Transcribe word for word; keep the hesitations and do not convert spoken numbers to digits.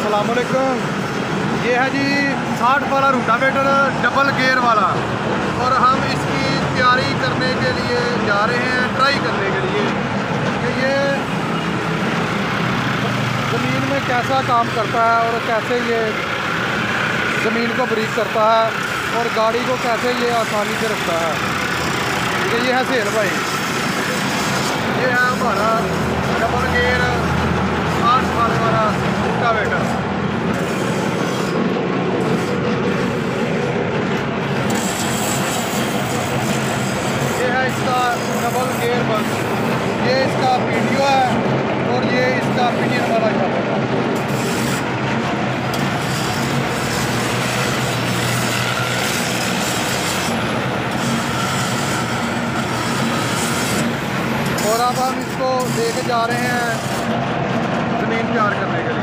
अस्सलाम वालेकुम। ये है जी साठ वाला रूटावेटर डबल गेयर वाला, और हम इसकी तैयारी करने के लिए जा रहे हैं, ट्राई करने के लिए कि ये ज़मीन में कैसा काम करता है और कैसे ये ज़मीन को ब्रीक करता है और गाड़ी को कैसे ये आसानी से रखता है। तो ये है सेल भाई, ये है हमारा डबल गेयर साठ वाले वाला रूटावेटर। ये है इसका डबल गेयर बस, ये इसका वीडियो है और ये इसका पिनियन वाला शाफट है। और अब हम इसको लेके जा रहे हैं ज़मीन तैयार करने के लिए।